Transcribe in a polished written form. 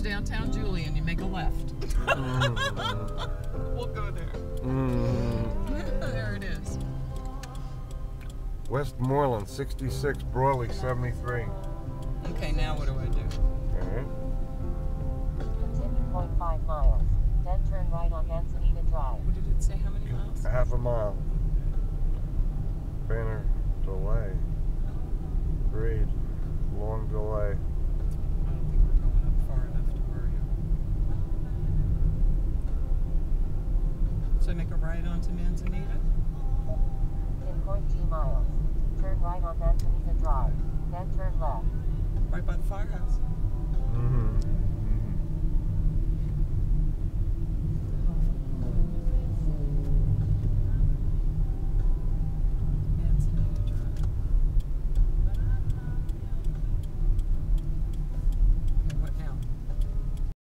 There's downtown Julian. You make a left. We'll go there. There it is. Westmoreland 66, Broadley 73. Okay, now what do I do? Okay. Continue 0.5 miles. Then turn right on Manzanita Drive. What did it say? How many miles? Half a mile. Banner delay. Grade. Long delay. I don't think we're going up far enough to worry. So I make a right onto Manzanita? In 0.2 miles. Turn right on Manzanita Drive. Then turn left. Right by the firehouse. Mm-hmm.